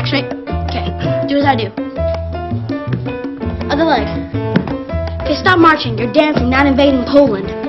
straight. Okay, do as I do. Other leg. Okay, stop marching. You're dancing, not invading Poland.